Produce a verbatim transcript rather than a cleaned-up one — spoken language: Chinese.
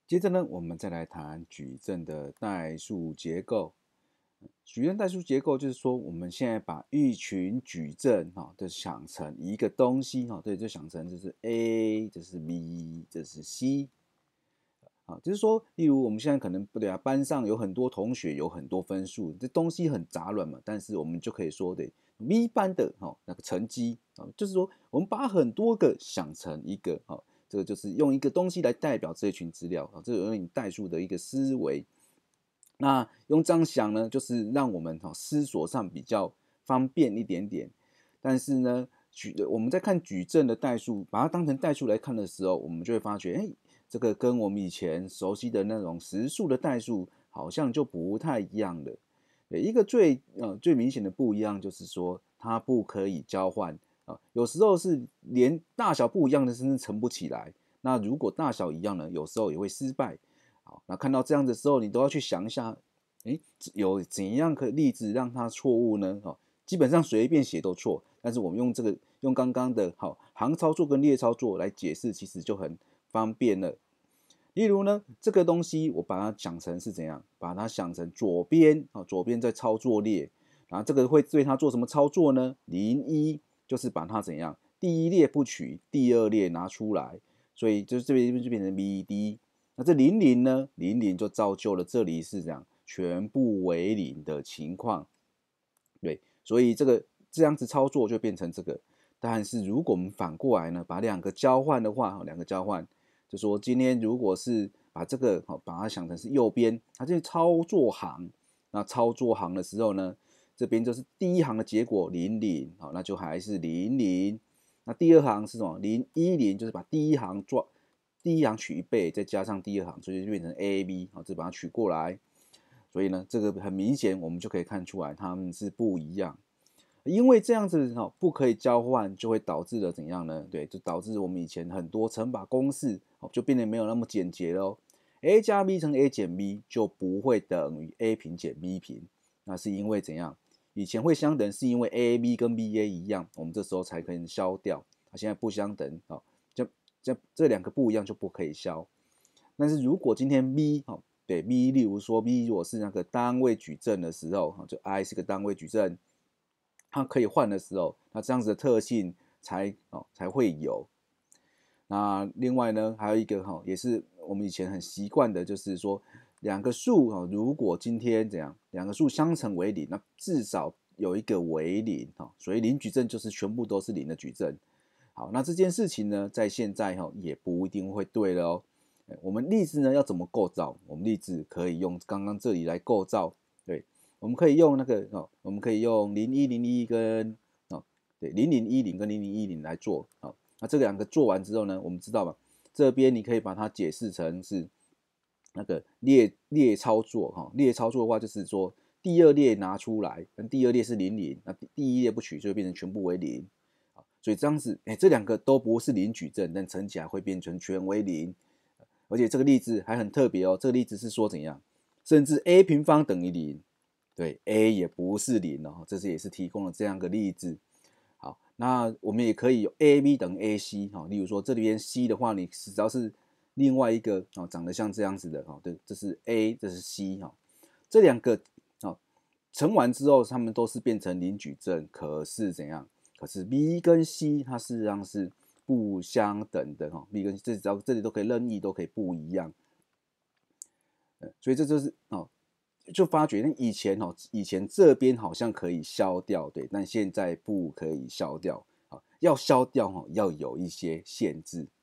接着呢，我们再来谈矩阵的代数结构。矩阵代数结构就是说，我们现在把一群矩阵哈，就想成一个东西哈，对，就想成这是 A，这是 B，这是 C。啊，就是说，例如我们现在可能不对啊，班上有很多同学，有很多分数，这东西很杂乱嘛。但是我们就可以说的 B 班的哈那个成绩啊，就是说我们把很多个想成一个哈，这个就是用一个东西来代表这一群资料啊，这有点代数的一个思维。那用这样想呢，就是让我们哈思索上比较方便一点点。但是呢，矩我们在看矩阵的代数，把它当成代数来看的时候，我们就会发觉，哎，这个跟我们以前熟悉的那种实数的代数好像就不太一样了。对，一个最呃最明显的不一样就是说，它不可以交换啊，有时候是连大小不一样的甚至乘不起来。那如果大小一样呢，有时候也会失败。好，那看到这样的时候，你都要去想一下，诶，有怎样的例子让它错误呢？哦，基本上随便写都错，但是我们用这个用刚刚的好行操作跟列操作来解释，其实就很方便了。例如呢，这个东西我把它想成是怎样？把它想成左边啊，左边在操作列，然后这个会对它做什么操作呢？零一就是把它怎样？第一列不取，第二列拿出来，所以就是这边就变成 V D。那这零零呢？零零就造就了这里是这样全部为零的情况。对，所以这个这样子操作就变成这个。但是如果我们反过来呢，把两个交换的话，两个交换，就说今天如果是把这个好把它想成是右边，它就是操作行。那操作行的时候呢，这边就是第一行的结果零零，好，那就还是零零。那第二行是什么？零一零，就是把第一行抓第一行取一倍，再加上第二行，所以就变成 A B，好，这把它取过来。所以呢，这个很明显，我们就可以看出来它们是不一样。因为这样子哈，不可以交换，就会导致了怎样呢？对，就导致我们以前很多乘法公式哦，就变得没有那么简洁喽。a 加 b 乘 a 减 b 就不会等于 a 平减 b 平，那是因为怎样？以前会相等，是因为 a b 跟 b a 一样，我们这时候才可以消掉。它现在不相等，哦，这这这两个不一样就不可以消。但是如果今天 b 哦，对 b， 例如说 b 如果是那个单位矩阵的时候，就 i 是个单位矩阵，它可以换的时候，那这样子的特性才哦才会有。那另外呢，还有一个哈，也是我们以前很习惯的，就是说两个数哈，如果今天怎样，两个数相乘为零，那至少有一个为零哈，所以零矩阵就是全部都是零的矩阵。好，那这件事情呢，在现在哈也不一定会对了哦。我们例子呢要怎么构造？我们例子可以用刚刚这里来构造，对，我们可以用那个哦，我们可以用零一零一跟哦，对，零零一零跟零零一零来做。好，那这两个做完之后呢，我们知道嘛，这边你可以把它解释成是那个列列操作哈，列操作的话就是说第二列拿出来，跟第二列是零零，那第一列不取就会变成全部为零。所以这样子，哎，这两个都不是零矩阵，但乘起来会变成全为零。而且这个例子还很特别哦，这个例子是说怎样，甚至 a 平方等于零，对 a 也不是零哦，这是也是提供了这样个例子。好，那我们也可以有 ab 等于 ac 哈，例如说这边 c 的话，你只要是另外一个哦，长得像这样子的哦，对，这是 a， 这是 c 哈，这两个哦乘完之后，它们都是变成零矩阵，可是怎样？可是 b 跟 c 它事实上是不相等的哈，b 跟 c 这只要这里都可以任意都可以不一样，所以这就是哦，就发觉那以前哦，以前这边好像可以消掉，对，但现在不可以消掉啊，要消掉哈，要有一些限制。